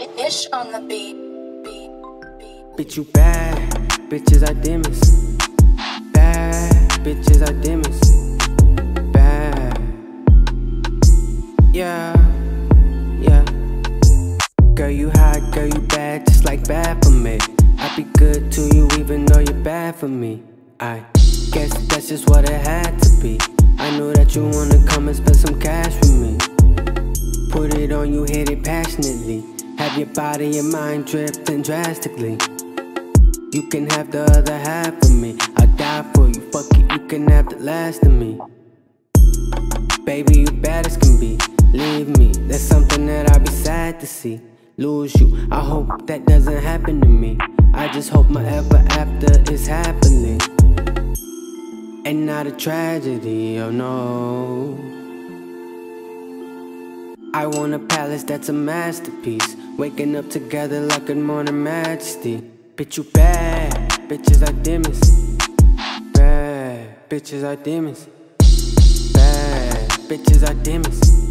Ish on the beat. Bitch, you bad, bitches are demons. Bad, bitches are demons. Bad, yeah, yeah. Girl, you hot, girl, you bad, just like bad for me. I be good to you even though you're bad for me. I guess that's just what it had to be. I know that you wanna come and spend some cash with me. Put it on you, hit it passionately. Have your body and mind drifting drastically. You can have the other half of me. I'll die for you, fuck it, you can have the last of me. Baby, you bad as can be. Leave me, that's something that I'll be sad to see. Lose you, I hope that doesn't happen to me. I just hope my ever after is happily and not a tragedy, oh no. I want a palace that's a masterpiece, waking up together like Good Morning Majesty. Bitch, you bad, bitches are demons. Bad, bitches are demons. Bad, bitches are demons.